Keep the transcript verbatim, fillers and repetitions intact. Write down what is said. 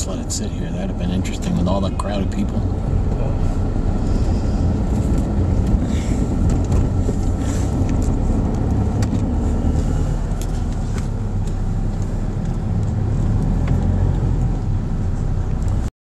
let it sit here. That'd have been interesting with all the crowded people.